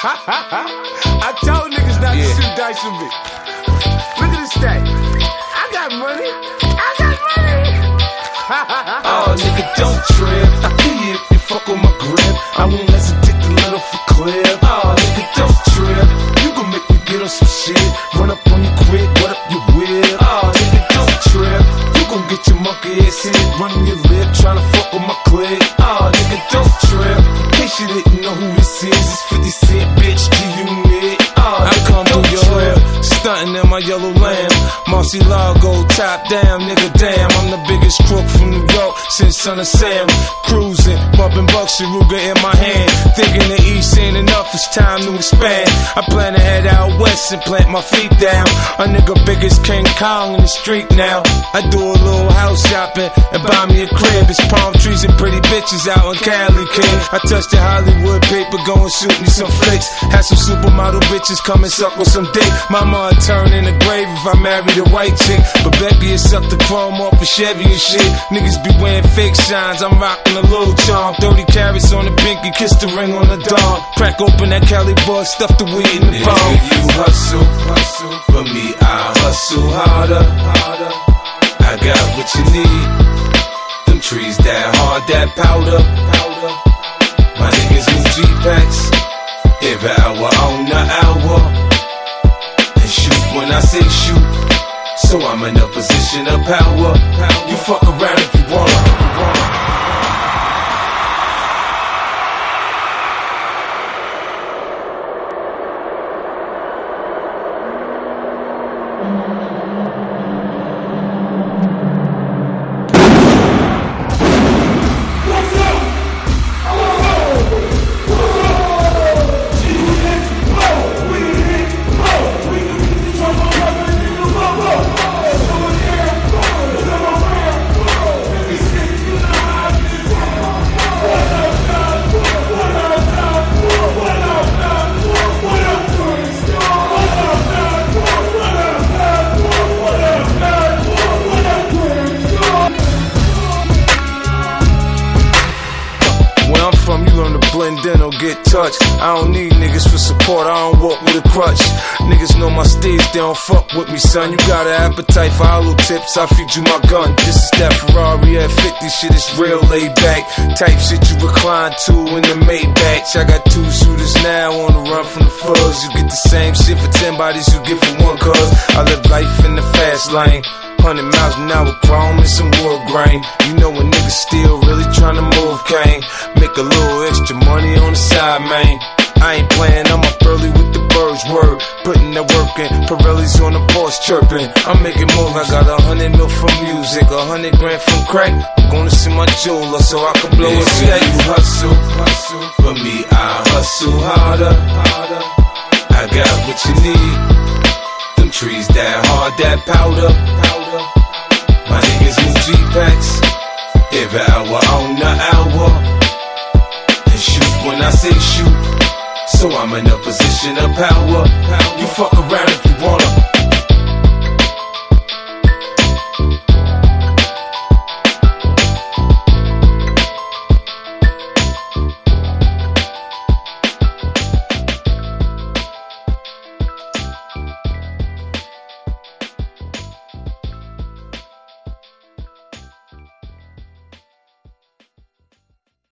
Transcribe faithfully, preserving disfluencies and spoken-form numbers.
I told niggas not yeah. to shoot dice with me. Look at this stack. I got money. I got money. Oh, nigga, don't trip. I kill you if you fuck with my grip. I won't hesitate to let off a clip. Oh, nigga, don't trip. You gon' make me get on some shit. Run up on you quick, what up your whip? Oh, nigga, don't trip. You gon' get your monkey ass hit. Running your lip, tryna fuck with my clip. Oh, nigga, don't trip. In case you didn't know who this is, it's fifty cent, bitch, to you, nigga. Oh, I come through your hood, stunting in my yellow lamb. Murcielago, top down, nigga, damn. I'm the biggest crook from New York since Son of Sam. Cruising, bumping Bucks and Ruger in my hand. Thinking the East ain't enough, it's time to expand. I plan to head out west and plant my feet down. A nigga big as King Kong in the street now. I do a little house shopping and buy me a crib. It's palm trees and pretty bitches out in Cali, kid. I touched the Hollywood paper, go and shoot me some flicks. Had some supermodel bitches come and suck with some dick. Mama would turn in the grave if I married a white chick. But Becky had sucked the chrome off of Chevy and shit. Niggas be wearing fake shines, I'm rocking a little charm. thirty carats on the pinky, kiss the ring on the dawn. Crack open that Cali bud, stuff the weed in the palm. Nigga, you hustle, hustle. For me, I hustle harder, harder. I got what you need. Them trees that hard, that powder, powder. My niggas move G-Packs every hour on the hour. And shoot when I say shoot. So I'm in a position of power. You fuck around if you wanna. Blend in or get touched. I don't need niggas for support, I don't walk with a crutch. Niggas know my steeds, they don't fuck with me, son. You got an appetite for hollow tips, I feed you my gun. This is that Ferrari F fifty shit, it's real laid back. Type shit you recline to in the Maybach. I got two shooters now on the run from the fuzz. You get the same shit for ten bodies you get for one, cuz I live life in the fast lane. Hundred miles an hour, chrome and some wood grain. You know a nigga still really tryna move cane. Make a little extra money on the side, man. I ain't playing, I'm up early with the birds, word. Putting that work in, Pirelli's on the porch chirping. I'm making moves, I got a hundred mil from music, a hundred grand from crack. I'm gonna see my jeweler so I can blow a check. You hustle, hustle. For me, I hustle harder, harder. I got what you need. Them trees that hard, that powder, powder. My niggas move G-Packs every hour on the hour. And shoot when I say shoot. So I'm in a position of power. You fuck around if you wanna.